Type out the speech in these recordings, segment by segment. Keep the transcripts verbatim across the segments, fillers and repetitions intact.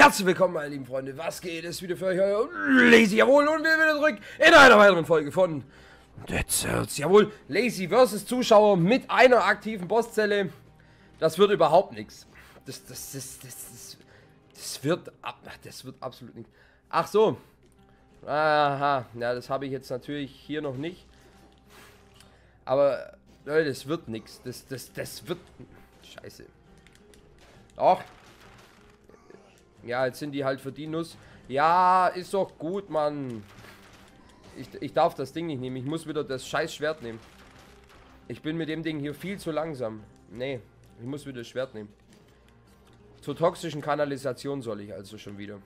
Herzlich willkommen, meine lieben Freunde. Was geht? Es wieder für euch euer Lazy, jawohl, und wir wieder zurück in einer weiteren Folge von Dead Cells. Jawohl, Lazy versus Zuschauer mit einer aktiven Bosszelle. Das wird überhaupt nichts. Das, das, das, das, das, das wird, das wird absolut nichts. Ach so. Aha, ja, das habe ich jetzt natürlich hier noch nicht. Aber, Leute, das wird nichts. Das, das, das wird, scheiße. Doch. Ja, jetzt sind die halt für die Nuss. Ja, ist doch gut, Mann. Ich, ich darf das Ding nicht nehmen. Ich muss wieder das scheiß Schwert nehmen. Ich bin mit dem Ding hier viel zu langsam. Nee, ich muss wieder das Schwert nehmen. Zur toxischen Kanalisation soll ich also schon wieder.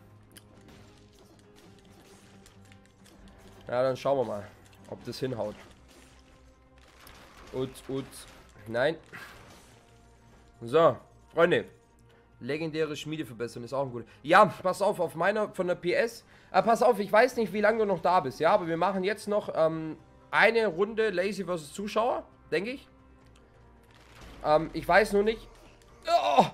Ja, dann schauen wir mal, ob das hinhaut. Und, und, nein. So, Freunde. Legendäre Schmiede verbessern ist auch ein guter. Ja, pass auf, auf meiner von der P S. Äh, pass auf, ich weiß nicht, wie lange du noch da bist, ja, aber wir machen jetzt noch ähm, eine Runde Lazy versus Zuschauer, denke ich. Ähm, ich weiß nur nicht. Oh!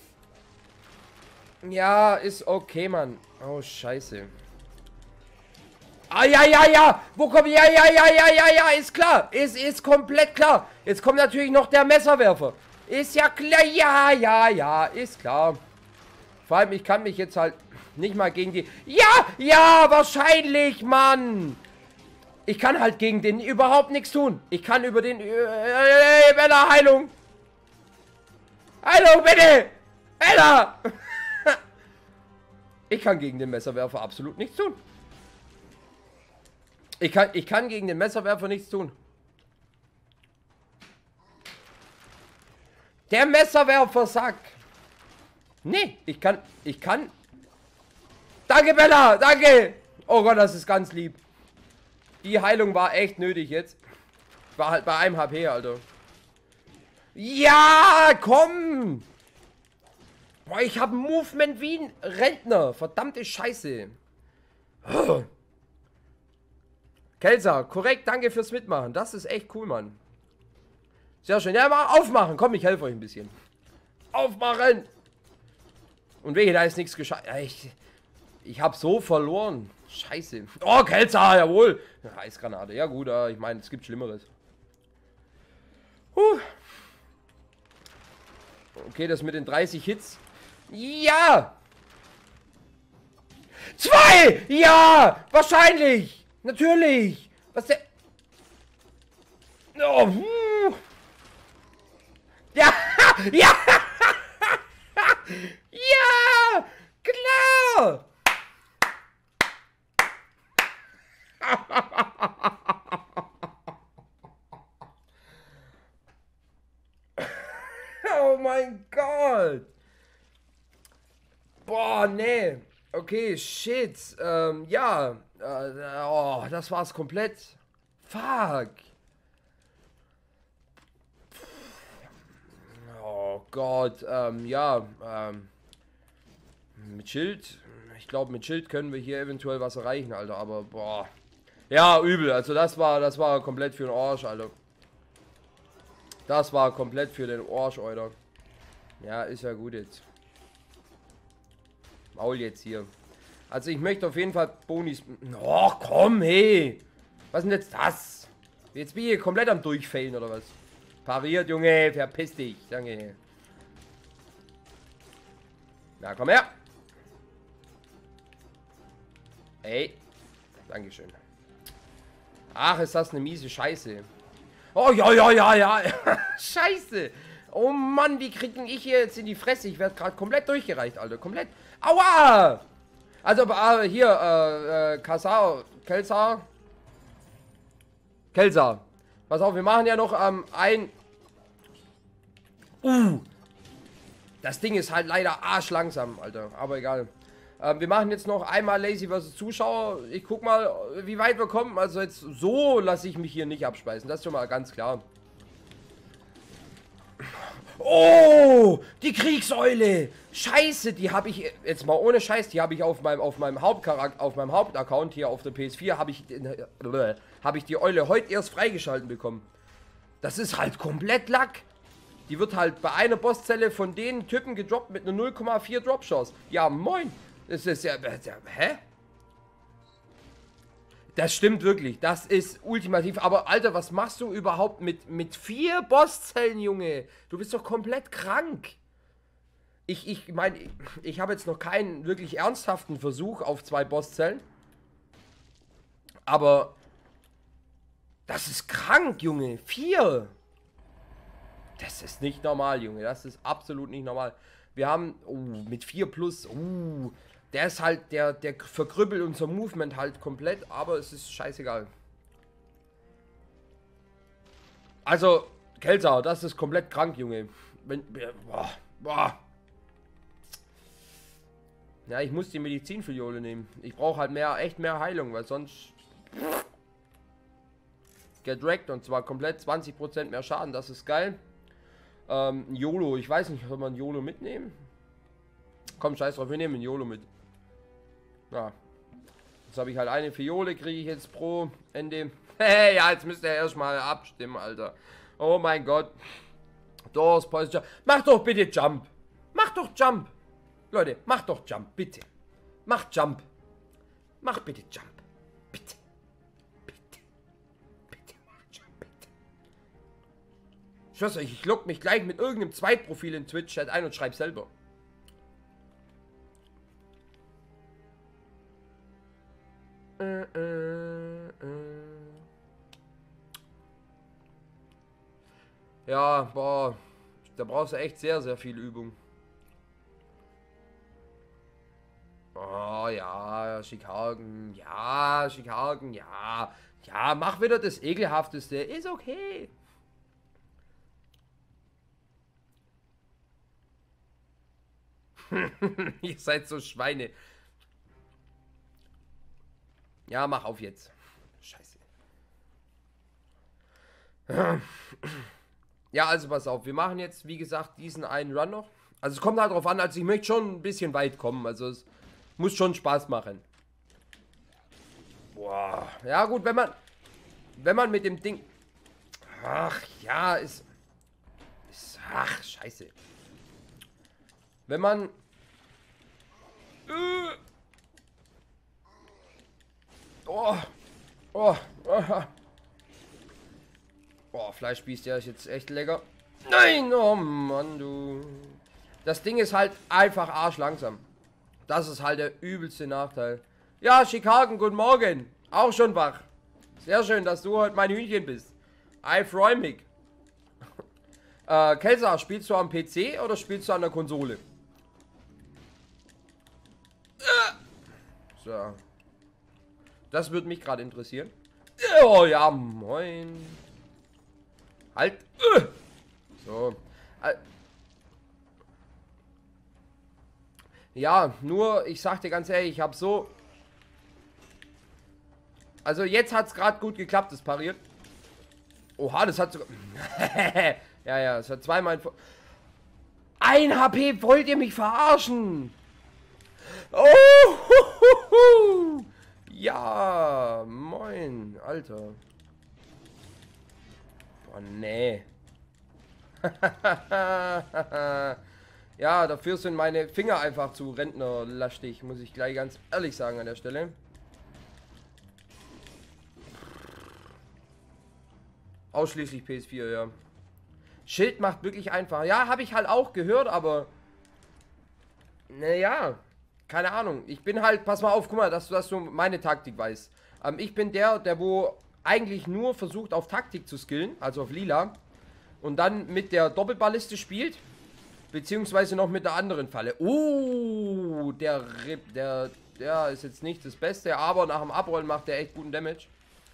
Ja, ist okay, Mann. Oh, scheiße. Ah, ja, ja, ja. Wo kommt... Ja, ja, ja, ja, ja, ja, ist klar. Ist, ist komplett klar. Jetzt kommt natürlich noch der Messerwerfer. Ist ja klar, ja, ja, ja, ist klar. Vor allem, ich kann mich jetzt halt nicht mal gegen die... Ja, ja, wahrscheinlich, Mann. Ich kann halt gegen den überhaupt nichts tun. Ich kann über den... Äh, äh, Bella, Heilung. Heilung, bitte. Bella. Ich kann gegen den Messerwerfer absolut nichts tun. Ich kann, ich kann gegen den Messerwerfer nichts tun. Der Messerwerfer sagt. Nee, ich kann, ich kann. Danke, Bella, danke. Oh Gott, das ist ganz lieb. Die Heilung war echt nötig jetzt. Ich war halt bei einem H P, Alter. Ja, komm. Boah, ich habe Movement wie ein Rentner. Verdammte Scheiße. Oh. Kelsa, korrekt, danke fürs Mitmachen. Das ist echt cool, Mann. Sehr schön. Ja, mal aufmachen. Komm, ich helfe euch ein bisschen. Aufmachen! Und wehe, da ist nichts gescheit. Ich, ich habe so verloren. Scheiße. Oh, Kelsa, jawohl. Eisgranate. Ja gut, ich meine, es gibt Schlimmeres. Huh. Okay, das mit den dreißig Hits. Ja! Zwei! Ja! Wahrscheinlich! Natürlich! Was der... Oh, hm. Ja! Ja! Ja! Klar! Oh mein Gott! Boah, nee. Okay, shit. Ähm, ja. Äh, oh, das war's komplett. Fuck. Oh Gott, ähm, ja, ähm, mit Schild, ich glaube mit Schild können wir hier eventuell was erreichen, Alter, aber boah, ja, übel, also das war, das war komplett für den Arsch, Alter, das war komplett für den Arsch, Alter, ja, ist ja gut jetzt, Maul jetzt hier, also ich möchte auf jeden Fall Bonis, oh komm, hey, was ist denn jetzt das, jetzt bin ich hier komplett am Durchfällen, oder was? Pariert, Junge, verpiss dich. Danke. Na, komm her. Ey. Dankeschön. Ach, ist das eine miese Scheiße. Oh, ja, ja, ja, ja. Scheiße. Oh Mann, wie krieg ich hier jetzt in die Fresse? Ich werde gerade komplett durchgereicht, Alter. Komplett. Aua! Also, äh, hier, äh, äh, Kasar, Kelsa. Kelsa. Pass auf, wir machen ja noch ähm, ein... Uh! Das Ding ist halt leider arschlangsam, Alter. Aber egal. Ähm, wir machen jetzt noch einmal Lazy versus Zuschauer. Ich guck mal, wie weit wir kommen. Also jetzt so lasse ich mich hier nicht abspeisen. Das ist schon mal ganz klar. Oh! Die Kriegseule! Scheiße, die habe ich... Jetzt mal ohne Scheiß, die habe ich auf meinem, auf meinem Hauptcharakter, auf meinem Hauptaccount hier auf der P S vier, habe ich... Äh, habe ich die Eule heute erst freigeschalten bekommen. Das ist halt komplett Lack. Die wird halt bei einer Bosszelle von den Typen gedroppt mit einer null Komma vier Drop-Chance. Ja, moin. Das ist ja... Hä? Das stimmt wirklich. Das ist ultimativ. Aber, Alter, was machst du überhaupt mit, mit vier Bosszellen, Junge? Du bist doch komplett krank. Ich, ich meine, ich, ich habe jetzt noch keinen wirklich ernsthaften Versuch auf zwei Bosszellen. Aber... Das ist krank, Junge. Vier. Das ist nicht normal, Junge. Das ist absolut nicht normal. Wir haben... Oh, mit vier plus... Oh... Der ist halt, der, der verkrüppelt unser Movement halt komplett, aber es ist scheißegal. Also, Kelsa, das ist komplett krank, Junge. Wenn, boah, boah. Ja, ich muss die Medizinfiliole nehmen. Ich brauche halt mehr, echt mehr Heilung, weil sonst... Get wrecked und zwar komplett zwanzig Prozent mehr Schaden, das ist geil. Ähm, YOLO, ich weiß nicht, soll man YOLO mitnehmen? Komm, scheiß drauf, wir nehmen YOLO mit. Ja, jetzt habe ich halt eine Fiole, kriege ich jetzt pro Ende. Hey, ja, jetzt müsst ihr erstmal abstimmen, Alter. Oh mein Gott. Doors, Position. Mach doch bitte Jump. Mach doch Jump. Leute, mach doch Jump, bitte. Mach Jump. Mach bitte Jump. Bitte. Bitte. Bitte mach Jump, bitte. Ich schwör's euch, ich log mich gleich mit irgendeinem Zweitprofil in Twitch-Chat ein und schreib selber. Äh, äh, äh. Ja, boah, da brauchst du echt sehr, sehr viel Übung. Oh ja, Schickhagen, ja, Schickhagen, ja. Ja, mach wieder das Ekelhafteste, ist okay. Ihr seid so Schweine. Ja, mach auf jetzt. Scheiße. Ja, also pass auf. Wir machen jetzt, wie gesagt, diesen einen Run noch. Also es kommt halt drauf an, also ich möchte schon ein bisschen weit kommen. Also es muss schon Spaß machen. Boah. Ja gut, wenn man... Wenn man mit dem Ding... Ach, ja, ist... ist ach, scheiße. Wenn man... Äh, Oh, oh, oh, oh, Fleischspieß, der ist jetzt echt lecker. Nein, oh Mann, du. Das Ding ist halt einfach arschlangsam. Das ist halt der übelste Nachteil. Ja, Chicago, guten Morgen. Auch schon wach. Sehr schön, dass du heute mein Hühnchen bist. I freue mich. äh, Kelsa, spielst du am P C oder spielst du an der Konsole? So. Das würde mich gerade interessieren. Oh ja, moin. Halt. So. Ja, nur, ich sag dir ganz ehrlich, ich habe so... Also jetzt hat es gerade gut geklappt, das pariert. Oha, das hat sogar... ja, ja, es hat zweimal... Ein H P, wollt ihr mich verarschen? Oh, ja, moin, Alter. Boah, nee. Ja, dafür sind meine Finger einfach zu rentnerlastig, muss ich gleich ganz ehrlich sagen an der Stelle. Ausschließlich P S vier, ja. Schild macht wirklich einfach. Ja, habe ich halt auch gehört, aber... Naja, keine Ahnung. Ich bin halt, pass mal auf, guck mal, dass du, dass du meine Taktik weißt. Ähm, ich bin der, der wo eigentlich nur versucht auf Taktik zu skillen, also auf Lila. Und dann mit der Doppelballiste spielt. Beziehungsweise noch mit der anderen Falle. Oh, der Rip, der, der ist jetzt nicht das Beste, aber nach dem Abrollen macht der echt guten Damage.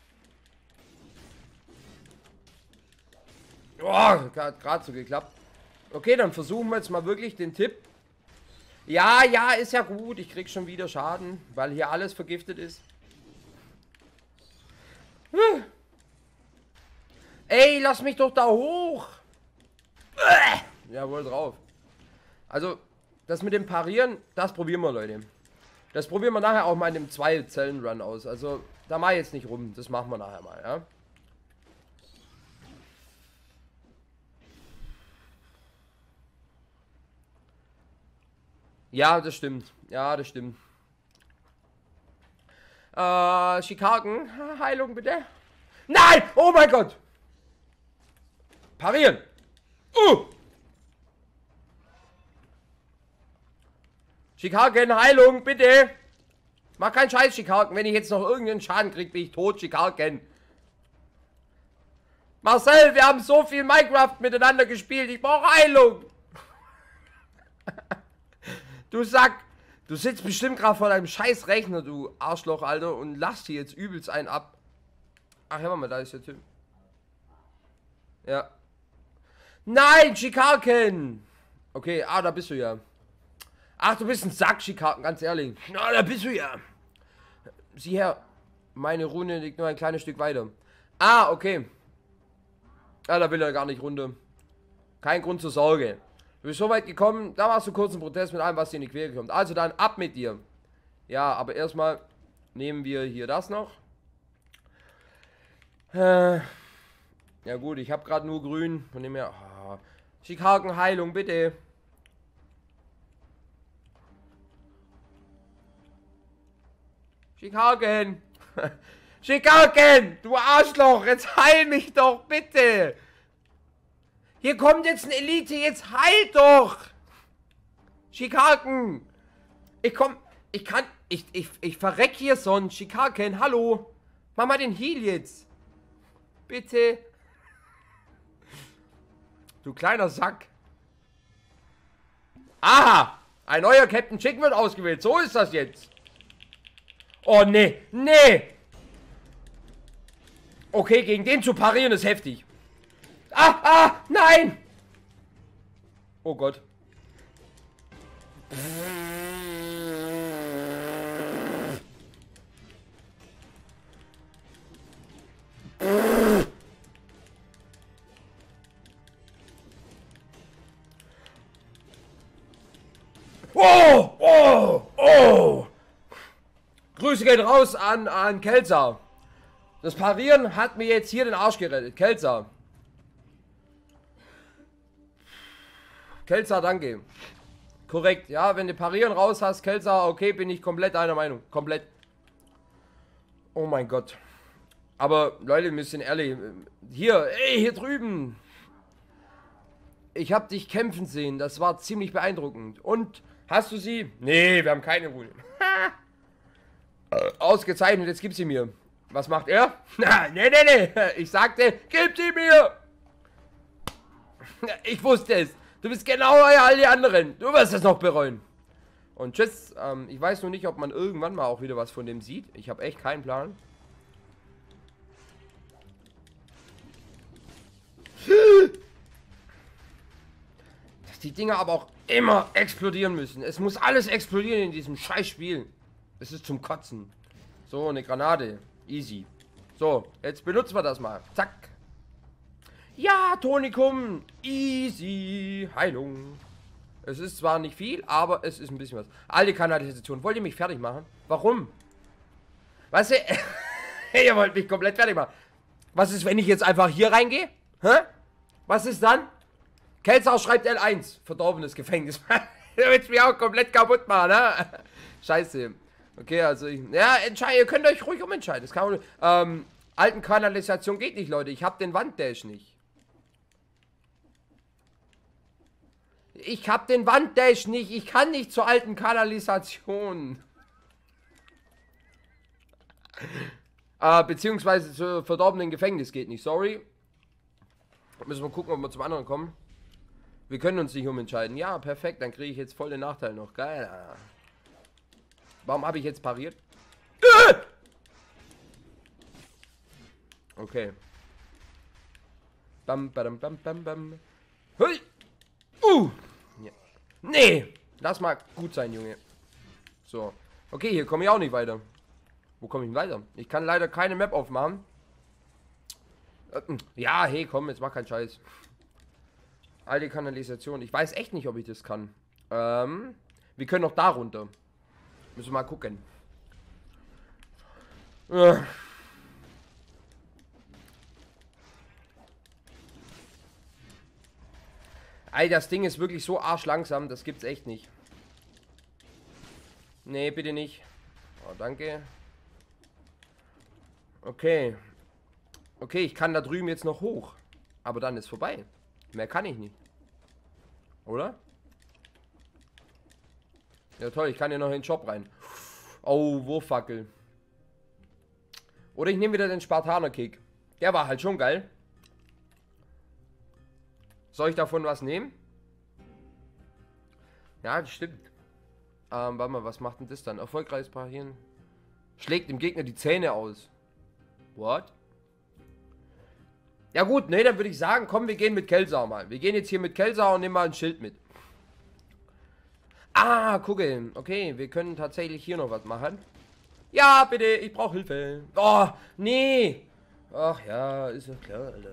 Oh, hat gerade so geklappt. Okay, dann versuchen wir jetzt mal wirklich den Tipp. Ja, ja, ist ja gut. Ich krieg schon wieder Schaden, weil hier alles vergiftet ist. Hm. Ey, lass mich doch da hoch. Jawohl, drauf. Also, das mit dem Parieren, das probieren wir, Leute. Das probieren wir nachher auch mal in dem zwei-Zellen-Run aus. Also, da mach ich jetzt nicht rum. Das machen wir nachher mal, ja. Ja, das stimmt. Ja, das stimmt. Äh, Schikaken. Heilung bitte. Nein! Oh mein Gott! Parieren! Uh! Schikaken, Heilung, bitte! Mach keinen Scheiß, Schikaken. Wenn ich jetzt noch irgendeinen Schaden krieg, bin ich tot, Schikaken. Marcel, wir haben so viel Minecraft miteinander gespielt. Ich brauche Heilung. Du Sack. Du sitzt bestimmt gerade vor deinem scheiß Rechner, du Arschloch, Alter, und lachst hier jetzt übelst einen ab. Ach, hör mal, da ist der Typ. Ja. Nein, Schikaken. Okay, ah, da bist du ja. Ach, du bist ein Sack, Schikaken, ganz ehrlich. Na, da bist du ja. Sieh her. Meine Rune liegt nur ein kleines Stück weiter. Ah, okay. Ah, da will er gar nicht runter. Kein Grund zur Sorge. Du bist so weit gekommen, da machst du kurz einen Protest mit allem, was dir in die Quere kommt. Also dann ab mit dir. Ja, aber erstmal nehmen wir hier das noch. Äh, ja gut, ich habe gerade nur grün. Von dem her. Oh, Schikaken, Heilung, bitte. Schikaken. Schikaken, du Arschloch, jetzt heil mich doch, bitte. Hier kommt jetzt ein Elite, jetzt heil doch! Schikaken! Ich komm, ich kann, ich, ich, ich verreck hier sonst. Schikaken, hallo! Mach mal den Heal jetzt! Bitte! Du kleiner Sack! Aha! Ein neuer Captain Chick wird ausgewählt, so ist das jetzt! Oh, nee, nee! Okay, gegen den zu parieren ist heftig. Ah, ah, nein! Oh Gott. Oh, oh, oh! Grüße gehen raus an, an Kelsa. Das Parieren hat mir jetzt hier den Arsch gerettet. Kelsa. Kelsa, danke. Korrekt, ja, wenn du Parieren raus hast, Kelsa, okay, bin ich komplett deiner Meinung. Komplett. Oh mein Gott. Aber, Leute, wir sind ehrlich. Hier, ey, hier drüben. Ich habe dich kämpfen sehen, das war ziemlich beeindruckend. Und, hast du sie? Nee, wir haben keine Rune. Ausgezeichnet, jetzt gib sie mir. Was macht er? Na, nee, nee, nee. Ich sagte, gib sie mir. Ich wusste es. Du bist genau wie all die anderen. Du wirst es noch bereuen. Und tschüss. Ähm, ich weiß nur nicht, ob man irgendwann mal auch wieder was von dem sieht. Ich habe echt keinen Plan. Dass die Dinger aber auch immer explodieren müssen. Es muss alles explodieren in diesem scheiß Spiel. Es ist zum Kotzen. So, eine Granate. Easy. So, jetzt benutzen wir das mal. Zack. Ja, Tonikum. Easy. Heilung. Es ist zwar nicht viel, aber es ist ein bisschen was. Alte Kanalisation. Wollt ihr mich fertig machen? Warum? Weißt du, ihr wollt mich komplett fertig machen. Was ist, wenn ich jetzt einfach hier reingehe? Hä? Was ist dann? Kelzau schreibt L eins. Verdorbenes Gefängnis. Du willst mich auch komplett kaputt machen, ne? Scheiße. Okay, also ich, ja, entscheide, ihr könnt euch ruhig umentscheiden. Das kann man, ähm, alten Kanalisation geht nicht, Leute. Ich habe den Wanddash nicht. Ich habe den Wanddash nicht. Ich kann nicht zur alten Kanalisation. äh, beziehungsweise zur verdorbenen Gefängnis geht nicht. Sorry. Müssen wir gucken, ob wir zum anderen kommen. Wir können uns nicht umentscheiden. Ja, perfekt. Dann kriege ich jetzt voll den Nachteil noch. Geil. Warum habe ich jetzt pariert? Okay. Bam, bam, bam, bam, bam. Hui. Uh. Ja. Nee. Lass mal gut sein, Junge. So. Okay, hier komme ich auch nicht weiter. Wo komme ich denn weiter? Ich kann leider keine Map aufmachen. Ja, hey, komm, jetzt mach keinen Scheiß. Alte Kanalisation. Ich weiß echt nicht, ob ich das kann. Ähm, wir können noch da runter. Müssen wir mal gucken. Äh. Ey, das Ding ist wirklich so arschlangsam, das gibt's echt nicht. Nee, bitte nicht. Oh, danke. Okay. Okay, ich kann da drüben jetzt noch hoch. Aber dann ist vorbei. Mehr kann ich nicht. Oder? Ja toll, ich kann hier noch in den Shop rein. Oh, Wurffackel. Oder ich nehme wieder den Spartaner-Kick. Der war halt schon geil. Soll ich davon was nehmen? Ja, das stimmt. Ähm, warte mal, was macht denn das dann? Erfolgreiches Parieren. Schlägt dem Gegner die Zähne aus. What? Ja gut, ne, dann würde ich sagen, komm, wir gehen mit Kelsau mal. Wir gehen jetzt hier mit Kelsau und nehmen mal ein Schild mit. Ah, gucke. Okay, wir können tatsächlich hier noch was machen. Ja, bitte, ich brauche Hilfe. Oh, nee. Ach ja, ist ja klar, Alter.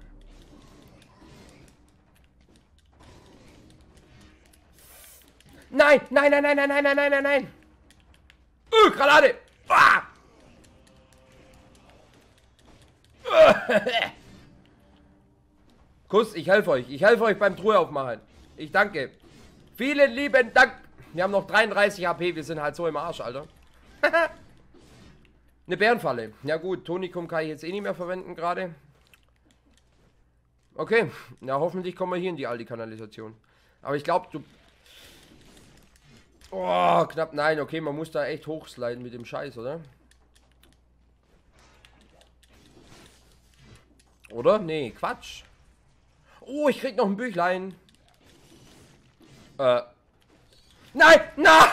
Nein, nein, nein, nein, nein, nein, nein, nein, nein, nein. Uh, Granate. Ah. Kuss, ich helfe euch. Ich helfe euch beim Truhe aufmachen. Ich danke. Vielen lieben Dank. Wir haben noch dreiunddreißig H P. Wir sind halt so im Arsch, Alter. Eine Bärenfalle. Ja gut, Tonikum kann ich jetzt eh nicht mehr verwenden gerade. Okay. Ja, hoffentlich kommen wir hier in die alte Kanalisation. Aber ich glaube, du... Oh, knapp. Nein, okay, man muss da echt hochsliden mit dem Scheiß, oder? Oder? Nee, Quatsch. Oh, ich krieg noch ein Büchlein. Äh. Nein! Nein!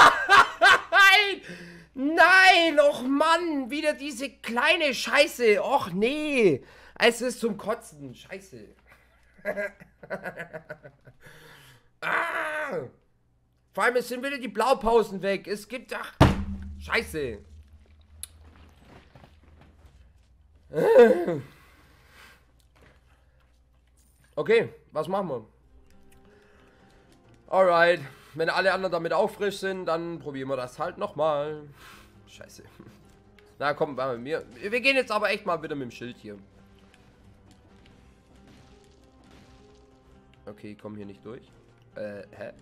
Nein! Och Mann! Wieder diese kleine Scheiße! Och nee! Es ist zum Kotzen. Scheiße. Ah! Vor allem, es sind wieder die Blaupausen weg. Es gibt... Ach, Scheiße. Okay, was machen wir? Alright. Wenn alle anderen damit auch frisch sind, dann probieren wir das halt nochmal. Scheiße. Na komm, bei mir. Wir gehen jetzt aber echt mal wieder mit dem Schild hier. Okay, komm hier nicht durch. Äh, hä?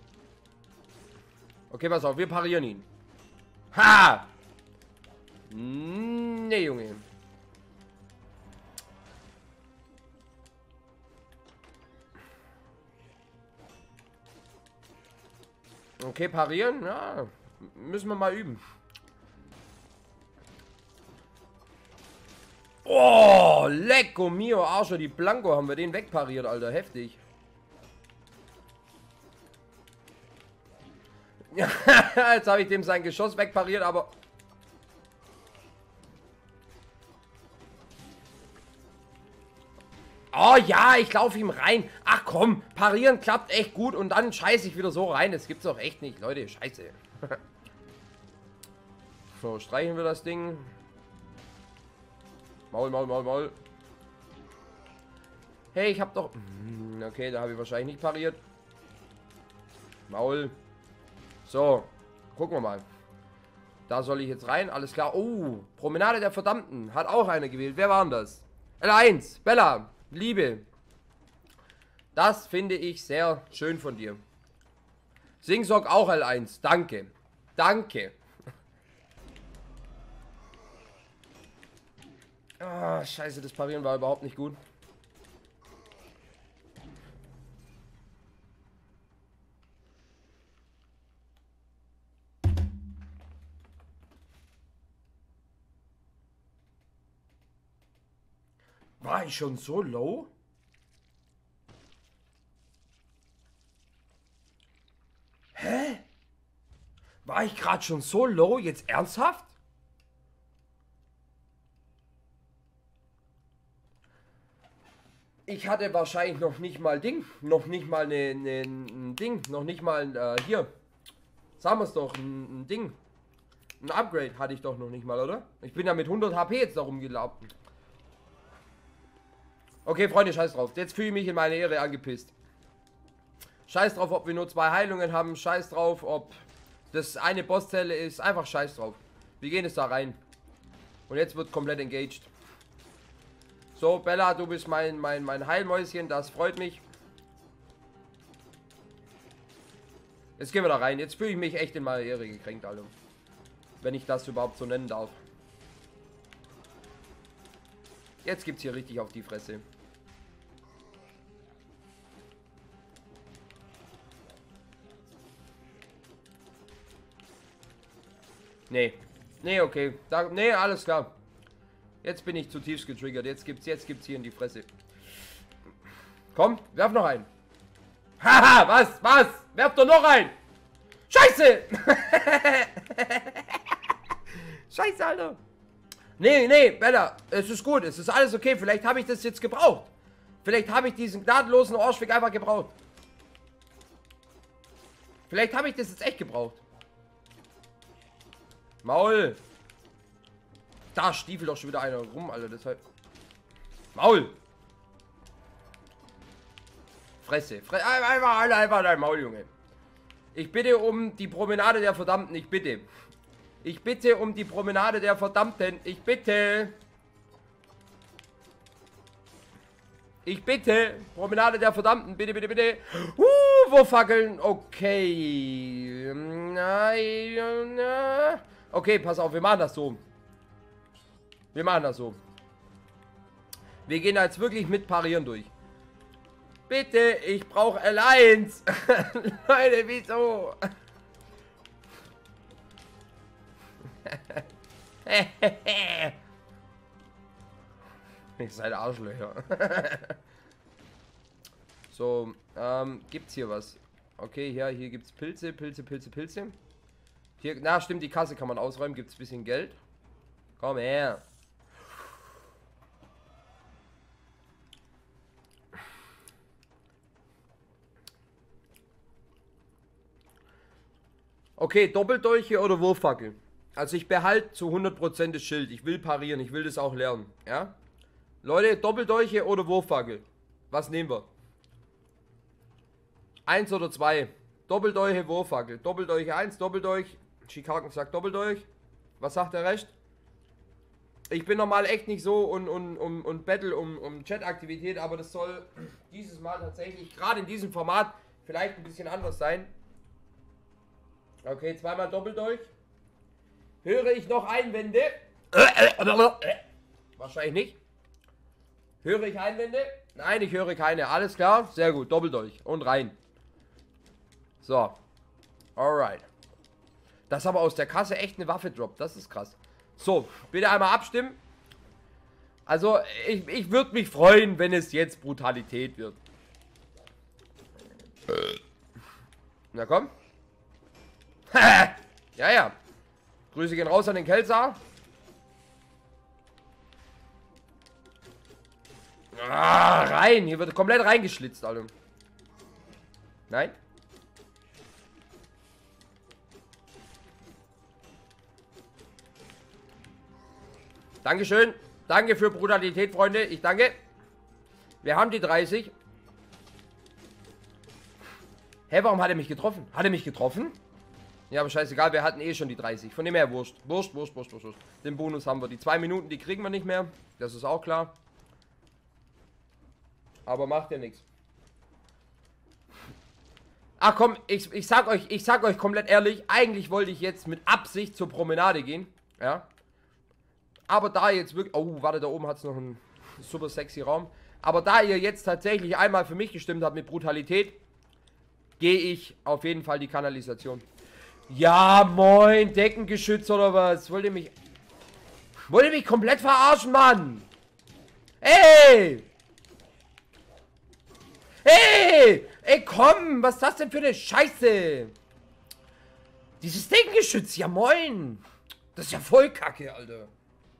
Okay, pass auf, wir parieren ihn. Ha! Nee, Junge. Okay, parieren, ja. Müssen wir mal üben. Oh, lecco mio, Arscho, die Blanco haben wir den wegpariert, Alter. Heftig. Jetzt habe ich dem sein Geschoss wegpariert, aber... Oh ja, ich laufe ihm rein. Ach komm, parieren klappt echt gut und dann scheiße ich wieder so rein. Das gibt's doch echt nicht, Leute. Scheiße. So, streichen wir das Ding. Maul, Maul, Maul, Maul. Hey, ich hab doch... Okay, da habe ich wahrscheinlich nicht pariert. Maul. So, gucken wir mal. Da soll ich jetzt rein, alles klar. Oh, Promenade der Verdammten. Hat auch einer gewählt. Wer war denn das? L eins, Bella, Liebe. Das finde ich sehr schön von dir. Singsog auch L eins. Danke. Danke. Ah, scheiße, das Parieren war überhaupt nicht gut. War ich schon so low? Hä? War ich gerade schon so low? Jetzt ernsthaft? Ich hatte wahrscheinlich noch nicht mal Ding. Noch nicht mal ne, ne, ein Ding. Noch nicht mal äh, hier. Sagen wir es doch. Ein, ein Ding. Ein Upgrade hatte ich doch noch nicht mal, oder? Ich bin ja mit hundert H P jetzt da rumgelaufen. Okay, Freunde, scheiß drauf. Jetzt fühle ich mich in meine Ehre angepisst. Scheiß drauf, ob wir nur zwei Heilungen haben. Scheiß drauf, ob das eine Bosszelle ist. Einfach scheiß drauf. Wir gehen jetzt da rein. Und jetzt wird komplett engaged. So, Bella, du bist mein, mein, mein Heilmäuschen. Das freut mich. Jetzt gehen wir da rein. Jetzt fühle ich mich echt in meine Ehre gekränkt, Alter. Wenn ich das überhaupt so nennen darf. Jetzt gibt's hier richtig auf die Fresse. Nee. Nee, okay. Da, nee, alles klar. Jetzt bin ich zutiefst getriggert. Jetzt gibt's, jetzt gibt's hier in die Fresse. Komm, werf noch ein. Haha, was? Was? Werf doch noch ein! Scheiße! Scheiße, Alter. Nee, nee, Bella, es ist gut, es ist alles okay. Vielleicht habe ich das jetzt gebraucht. Vielleicht habe ich diesen gnadenlosen Arschfick einfach gebraucht. Vielleicht habe ich das jetzt echt gebraucht. Maul. Da stiefelt doch schon wieder einer rum, Alter. Deshalb. Maul. Fresse. Fresse. Einfach, einfach, einfach dein Maul, Junge. Ich bitte um die Promenade der Verdammten. Ich bitte. Ich bitte um die Promenade der Verdammten. Ich bitte. Ich bitte. Promenade der Verdammten. Bitte, bitte, bitte. Uh, wo Fackeln? Okay. Nein. Okay, pass auf. Wir machen das so. Wir machen das so. Wir gehen jetzt wirklich mit Parieren durch. Bitte, ich brauche Alliance. Leute, wieso? Ich seid Arschlöcher. So, ähm, gibt's hier was? Okay, ja, hier gibt's Pilze, Pilze, Pilze, Pilze. Hier, na stimmt, die Kasse kann man ausräumen, gibt's ein bisschen Geld. Komm her. Okay, Doppeldolche oder Wurffackel? Also ich behalte zu hundert Prozent das Schild. Ich will parieren, ich will das auch lernen. Ja? Leute, Doppeldolche oder Wurffackel? Was nehmen wir? Eins oder zwei? Doppeldolche, Wurffackel. Doppeldolche eins, Doppeldolch. Chicago sagt Doppeldolch. Was sagt der Rest? Ich bin normal echt nicht so und, und, und, und battle um, um Chat-Aktivität, aber das soll dieses Mal tatsächlich, gerade in diesem Format, vielleicht ein bisschen anders sein. Okay, zweimal Doppeldolch. Höre ich noch Einwände? Wahrscheinlich nicht. Höre ich Einwände? Nein, ich höre keine. Alles klar? Sehr gut. Doppeldolch. Und rein. So. Alright. Das aber aus der Kasse echt eine Waffe droppt. Das ist krass. So, bitte einmal abstimmen. Also, ich, ich würde mich freuen, wenn es jetzt Brutalität wird. Na komm. Ja, ja. Grüße gehen raus an den Kelsa. Ah, rein. Hier wird komplett reingeschlitzt, Alter. Nein. Dankeschön. Danke für Brutalität, Freunde. Ich danke. Wir haben die dreißig. Hä, warum hat er mich getroffen? Hat er mich getroffen? Ja, aber scheißegal, wir hatten eh schon die dreißig. Von dem her wurscht. Wurscht, wurscht, wurscht, wurscht. Den Bonus haben wir. Die zwei Minuten, die kriegen wir nicht mehr. Das ist auch klar. Aber macht ja nichts. Ach komm, ich, ich sag euch, ich sag euch komplett ehrlich, eigentlich wollte ich jetzt mit Absicht zur Promenade gehen. Ja. Aber da jetzt wirklich. Oh, warte, da oben hat es noch einen super sexy Raum. Aber da ihr jetzt tatsächlich einmal für mich gestimmt habt mit Brutalität, gehe ich auf jeden Fall die Kanalisation. Ja, moin, Deckengeschütz oder was? Wollt ihr mich... Wollt ihr mich komplett verarschen, Mann? Ey! Ey! Ey, komm! Was ist das denn für eine Scheiße? Dieses Deckengeschütz, ja moin! Das ist ja voll kacke, Alter.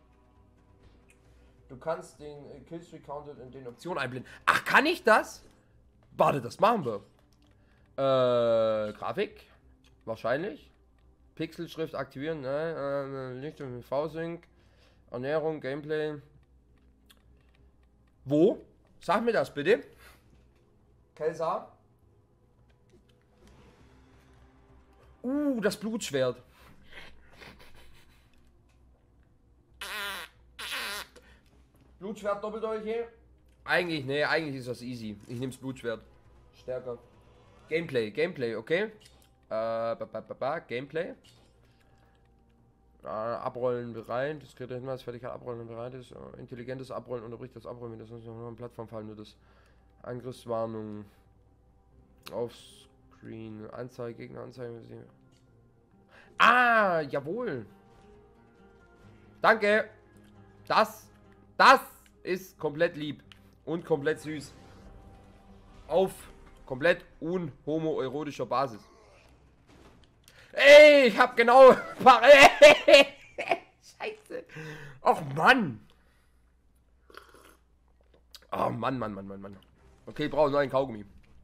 Du kannst den äh, Killstreak Counted in den Optionen einblenden. Ach, kann ich das? Warte, das machen wir. Äh, Grafik? Wahrscheinlich. Pixelschrift aktivieren, ne? Äh, Licht und V-Sync. Ernährung, Gameplay. Wo? Sag mir das bitte. Kelsa. Uh, das Blutschwert. Blutschwert Doppeldolche? Eigentlich, ne, eigentlich ist das easy. Ich nehm's Blutschwert. Stärker. Gameplay, Gameplay, okay. Äh, ba, ba, ba, ba, Gameplay. Äh, abrollen bereit. Diskreter Hinweis, Fertigkeit abrollen und bereit ist. Äh, intelligentes Abrollen unterbricht das Abrollen, wenn das sonst noch eine Plattform fallen wird. Das Angriffswarnung. Auf Screen. Anzeige, Gegner, Anzeige. Ah, jawohl. Danke. Das, das ist komplett lieb. Und komplett süß. Auf komplett unhomoerotischer Basis. Ey, ich hab genau... Scheiße. Och, Mann. Oh, Mann, Mann, Mann, Mann, Mann. Okay, ich brauche nur einen Kaugummi.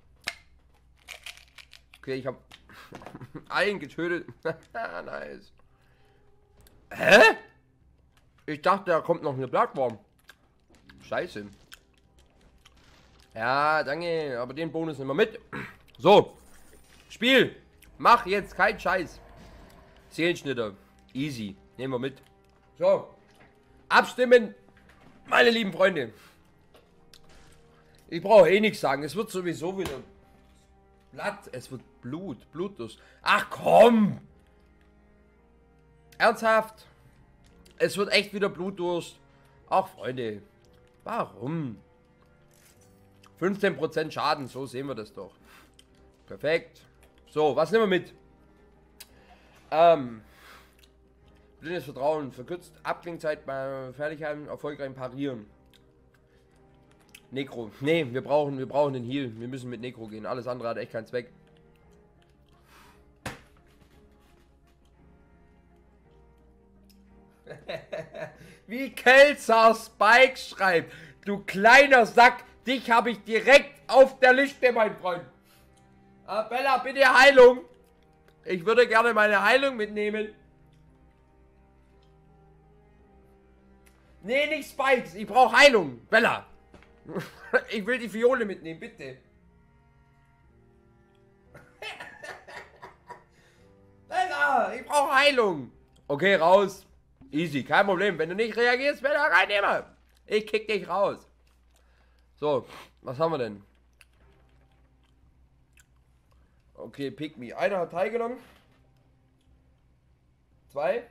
Okay, ich hab... einen getötet. Nice. Hä? Ich dachte, da kommt noch eine Plattform. Scheiße. Ja, danke. Aber den Bonus nehmen wir mit. So. Spiel. Mach jetzt keinen Scheiß. Seelenschnitter. Easy. Nehmen wir mit. So. Abstimmen. Meine lieben Freunde. Ich brauche eh nichts sagen. Es wird sowieso wieder Blatt. Es wird Blut. Blutdurst. Ach komm. Ernsthaft. Es wird echt wieder Blutdurst. Ach Freunde. Warum? fünfzehn Prozent Schaden. So sehen wir das doch. Perfekt. So, was nehmen wir mit? Ähm. Blindes Vertrauen. Verkürzt Abklingzeit bei Fertigkeiten. Erfolgreich parieren. Necro. Nee, wir brauchen, wir brauchen den Heal. Wir müssen mit Necro gehen. Alles andere hat echt keinen Zweck. Wie Kelzer Spike schreibt. Du kleiner Sack. Dich habe ich direkt auf der Liste, mein Freund. Ah, Bella, bitte Heilung. Ich würde gerne meine Heilung mitnehmen. Nee, nicht Spikes. Ich brauche Heilung. Bella. Ich will die Fiole mitnehmen, bitte. Bella, ich brauche Heilung. Okay, raus. Easy, kein Problem. Wenn du nicht reagierst, Bella, reinnehmer. Ich kick dich raus. So, was haben wir denn? Okay, pick me. Einer hat teilgenommen. Zwei.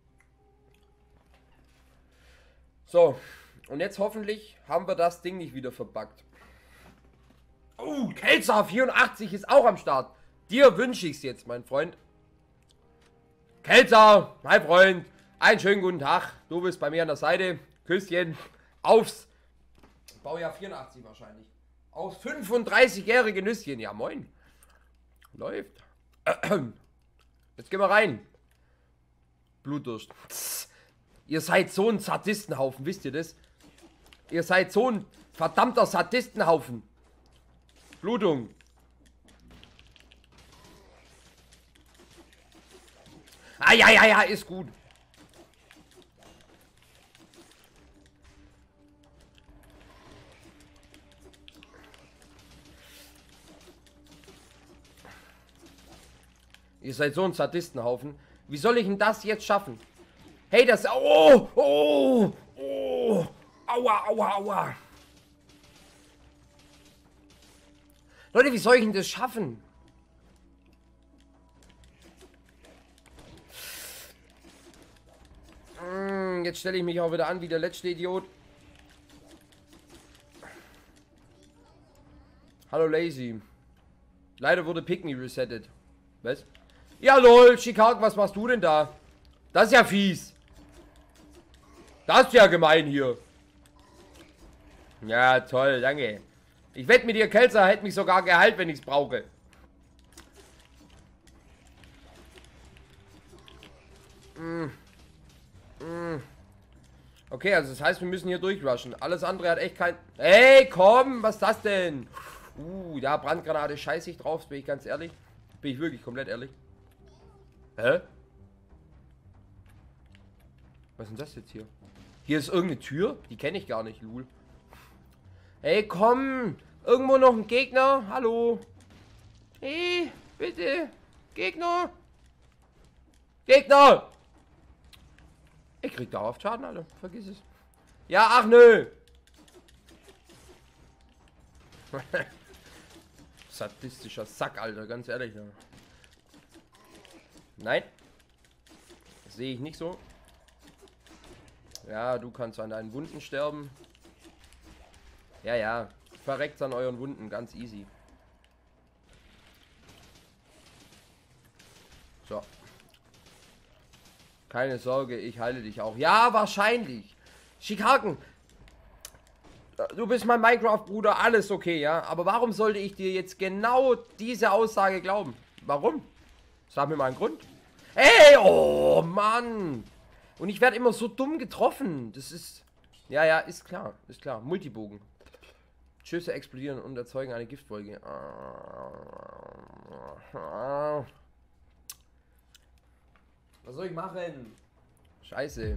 So, und jetzt hoffentlich haben wir das Ding nicht wieder verbuggt. Oh, Kelzer vierundachtzig ist auch am Start. Dir wünsche ich es jetzt, mein Freund. Kelzer, mein Freund, einen schönen guten Tag. Du bist bei mir an der Seite. Küsschen aufs Baujahr vierundachtzig wahrscheinlich. Aufs fünfunddreißigjährige Nüsschen. Ja, moin. Läuft. Jetzt gehen wir rein. Blutdurst. Tss. Ihr seid so ein Sadistenhaufen, wisst ihr das? Ihr seid so ein verdammter Sadistenhaufen. Blutung. Ah, ja, ja, ja, ist gut. Ihr seid so ein Sadistenhaufen. Wie soll ich denn das jetzt schaffen? Hey, das... Oh, oh, oh. Aua, aua, aua. Leute, wie soll ich denn das schaffen? Hm, jetzt stelle ich mich auch wieder an wie der letzte Idiot. Hallo, Lazy. Leider wurde Pick Me resettet. Was? Ja, lol, Chicago, was machst du denn da? Das ist ja fies. Das ist ja gemein hier. Ja, toll, danke. Ich wette mit dir, Kelzer hätte mich sogar geheilt, wenn ich es brauche. Mm. Mm. Okay, also das heißt, wir müssen hier durchrushen. Alles andere hat echt kein... Hey, komm, was ist das denn? Uh, ja, Brandgranate, scheiße ich drauf, bin ich ganz ehrlich. Bin ich wirklich komplett ehrlich. Hä? Was ist denn das jetzt hier? Hier ist irgendeine Tür? Die kenne ich gar nicht, Lul. Hey, komm! Irgendwo noch ein Gegner? Hallo? Hey, bitte! Gegner! Gegner! Ich krieg dauerhaft Schaden, Alter. Vergiss es. Ja, ach nö! Sadistischer Sack, Alter. Ganz ehrlich. Ja. Nein. Das sehe ich nicht so. Ja, du kannst an deinen Wunden sterben. Ja, ja. Verreckt an euren Wunden. Ganz easy. So. Keine Sorge, ich heile dich auch. Ja, wahrscheinlich. Schikaken. Du bist mein Minecraft-Bruder, alles okay, ja? Aber warum sollte ich dir jetzt genau diese Aussage glauben? Warum? Sag mir mal einen Grund. Ey, oh Mann. Und ich werde immer so dumm getroffen. Das ist... Ja, ja, ist klar. Ist klar. Multibogen. Schüsse explodieren und erzeugen eine Giftwolke. Was soll ich machen? Scheiße.